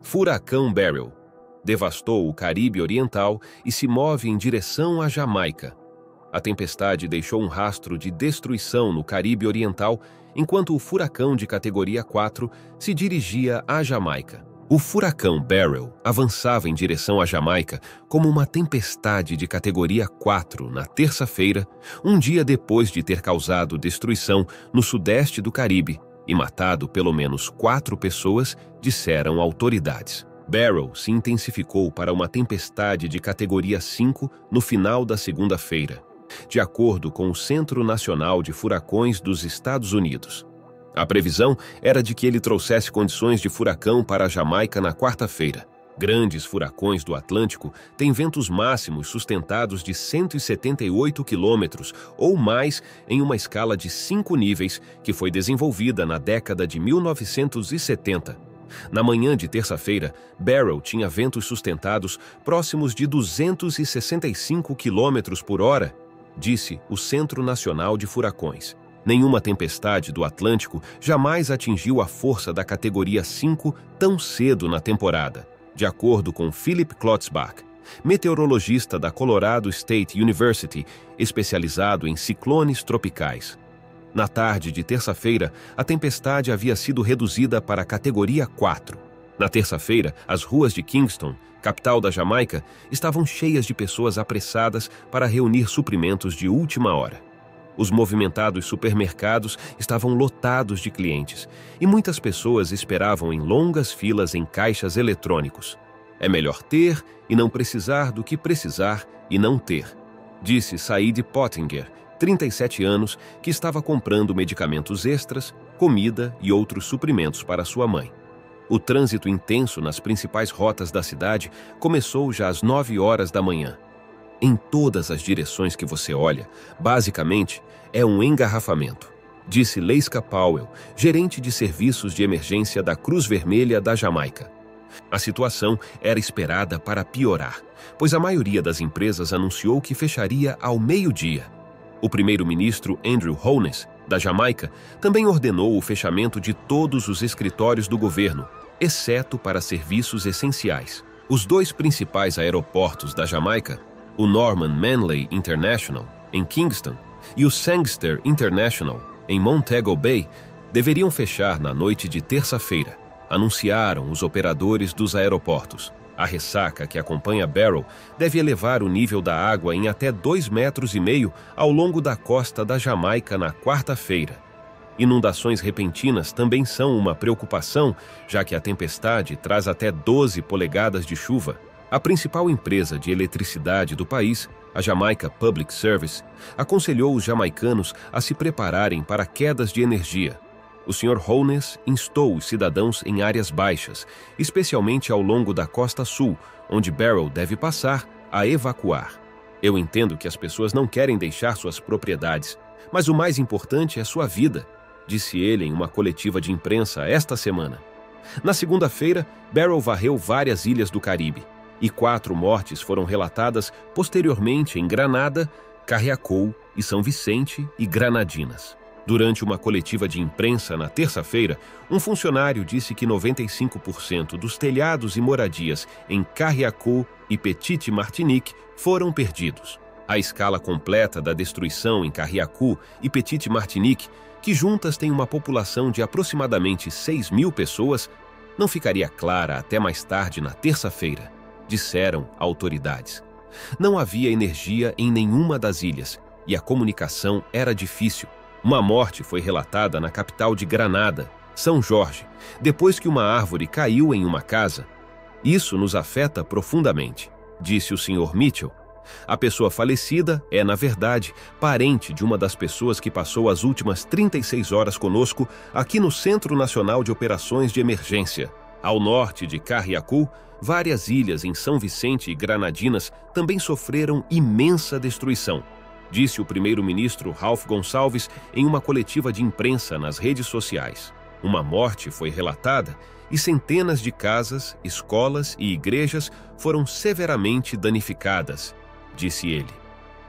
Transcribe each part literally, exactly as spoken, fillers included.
Furacão Beryl devastou o Caribe Oriental e se move em direção à Jamaica. A tempestade deixou um rastro de destruição no Caribe Oriental, enquanto o furacão de categoria quatro se dirigia à Jamaica. O furacão Beryl avançava em direção à Jamaica como uma tempestade de categoria quatro na terça-feira, um dia depois de ter causado destruição no sudeste do Caribe e matado pelo menos quatro pessoas, disseram autoridades. Beryl se intensificou para uma tempestade de categoria cinco no final da segunda-feira, de acordo com o Centro Nacional de Furacões dos Estados Unidos. A previsão era de que ele trouxesse condições de furacão para a Jamaica na quarta-feira. Grandes furacões do Atlântico têm ventos máximos sustentados de cento e setenta e oito quilômetros ou mais em uma escala de cinco níveis que foi desenvolvida na década de mil novecentos e setenta. Na manhã de terça-feira, Beryl tinha ventos sustentados próximos de duzentos e sessenta e cinco quilômetros por hora, disse o Centro Nacional de Furacões. Nenhuma tempestade do Atlântico jamais atingiu a força da categoria cinco tão cedo na temporada, de acordo com Philip Klotzbach, meteorologista da Colorado State University, especializado em ciclones tropicais. Na tarde de terça-feira, a tempestade havia sido reduzida para a categoria quatro. Na terça-feira, as ruas de Kingston, capital da Jamaica, estavam cheias de pessoas apressadas para reunir suprimentos de última hora. Os movimentados supermercados estavam lotados de clientes e muitas pessoas esperavam em longas filas em caixas eletrônicos. É melhor ter e não precisar do que precisar e não ter, disse Said Pottinger, trinta e sete anos, que estava comprando medicamentos extras, comida e outros suprimentos para sua mãe. O trânsito intenso nas principais rotas da cidade começou já às nove horas da manhã. Em todas as direções que você olha, basicamente, é um engarrafamento, disse Leiska Powell, gerente de serviços de emergência da Cruz Vermelha da Jamaica. A situação era esperada para piorar, pois a maioria das empresas anunciou que fecharia ao meio-dia. O primeiro-ministro Andrew Holness, da Jamaica, também ordenou o fechamento de todos os escritórios do governo, exceto para serviços essenciais. Os dois principais aeroportos da Jamaica, o Norman Manley International, em Kingston, e o Sangster International, em Montego Bay, deveriam fechar na noite de terça-feira, anunciaram os operadores dos aeroportos. A ressaca que acompanha Beryl deve elevar o nível da água em até dois metros e meio ao longo da costa da Jamaica na quarta-feira. Inundações repentinas também são uma preocupação, já que a tempestade traz até doze polegadas de chuva. A principal empresa de eletricidade do país, a Jamaica Public Service, aconselhou os jamaicanos a se prepararem para quedas de energia. O senhor Holness instou os cidadãos em áreas baixas, especialmente ao longo da costa sul, onde Beryl deve passar, a evacuar. Eu entendo que as pessoas não querem deixar suas propriedades, mas o mais importante é sua vida, disse ele em uma coletiva de imprensa esta semana. Na segunda-feira, Beryl varreu várias ilhas do Caribe, e quatro mortes foram relatadas posteriormente em Granada, Carriacou e São Vicente e Granadinas. Durante uma coletiva de imprensa na terça-feira, um funcionário disse que noventa e cinco por cento dos telhados e moradias em Carriacou e Petite Martinique foram perdidos. A escala completa da destruição em Carriacou e Petite Martinique, que juntas têm uma população de aproximadamente seis mil pessoas, não ficaria clara até mais tarde na terça-feira, disseram autoridades. Não havia energia em nenhuma das ilhas e a comunicação era difícil. Uma morte foi relatada na capital de Granada, São Jorge, depois que uma árvore caiu em uma casa. Isso nos afeta profundamente, disse o senhor Mitchell. A pessoa falecida é, na verdade, parente de uma das pessoas que passou as últimas trinta e seis horas conosco aqui no Centro Nacional de Operações de Emergência. Ao norte de Carriacou, várias ilhas em São Vicente e Granadinas também sofreram imensa destruição, disse o primeiro-ministro Ralph Gonçalves em uma coletiva de imprensa nas redes sociais. Uma morte foi relatada e centenas de casas, escolas e igrejas foram severamente danificadas, disse ele.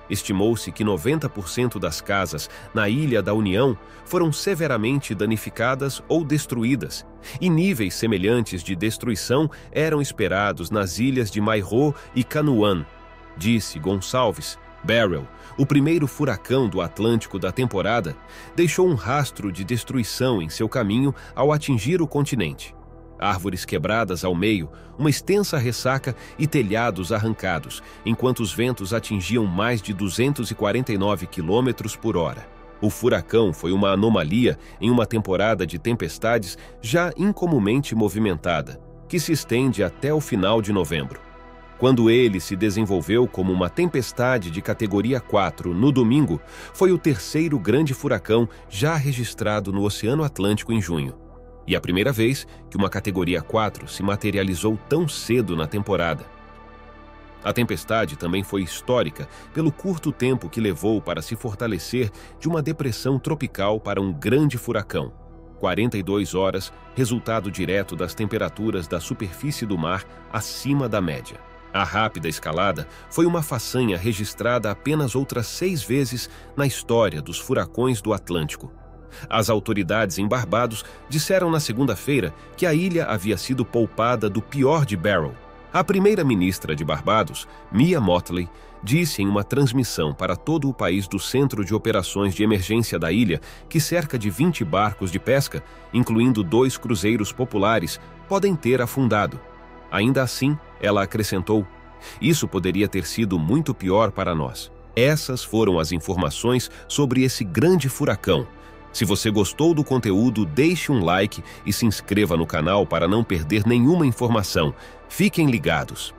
Estimou-se que noventa por cento das casas na Ilha da União foram severamente danificadas ou destruídas, e níveis semelhantes de destruição eram esperados nas ilhas de Mairô e Canoan, disse Gonçalves. Beryl, o primeiro furacão do Atlântico da temporada, deixou um rastro de destruição em seu caminho ao atingir o continente. Árvores quebradas ao meio, uma extensa ressaca e telhados arrancados, enquanto os ventos atingiam mais de duzentos e quarenta e nove quilômetros por hora. O furacão foi uma anomalia em uma temporada de tempestades já incomumente movimentada, que se estende até o final de novembro. Quando ele se desenvolveu como uma tempestade de categoria quatro no domingo, foi o terceiro grande furacão já registrado no Oceano Atlântico em junho. E a primeira vez que uma categoria quatro se materializou tão cedo na temporada. A tempestade também foi histórica pelo curto tempo que levou para se fortalecer de uma depressão tropical para um grande furacão. quarenta e duas horas, resultado direto das temperaturas da superfície do mar acima da média. A rápida escalada foi uma façanha registrada apenas outras seis vezes na história dos furacões do Atlântico. As autoridades em Barbados disseram na segunda-feira que a ilha havia sido poupada do pior de Beryl. A primeira-ministra de Barbados, Mia Mottley, disse em uma transmissão para todo o país do Centro de Operações de Emergência da ilha que cerca de vinte barcos de pesca, incluindo dois cruzeiros populares, podem ter afundado. Ainda assim, ela acrescentou, isso poderia ter sido muito pior para nós. Essas foram as informações sobre esse grande furacão. Se você gostou do conteúdo, deixe um like e se inscreva no canal para não perder nenhuma informação. Fiquem ligados.